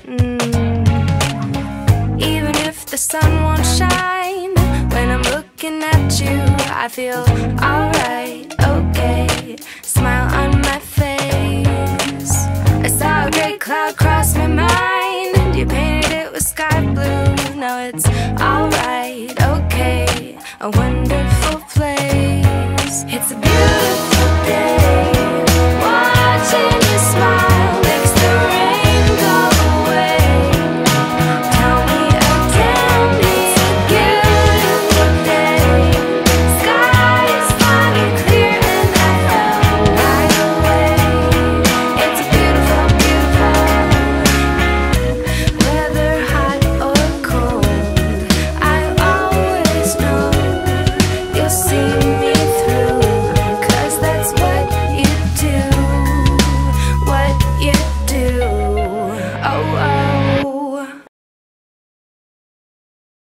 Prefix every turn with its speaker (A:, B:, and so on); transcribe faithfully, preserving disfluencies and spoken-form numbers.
A: mm. Even if the sun won't shine, when I'm looking at you, I feel alright, okay. Smile on my face. I saw a great cloud cross my mind. You painted it with sky blue. Now it's alright, okay. I wonder if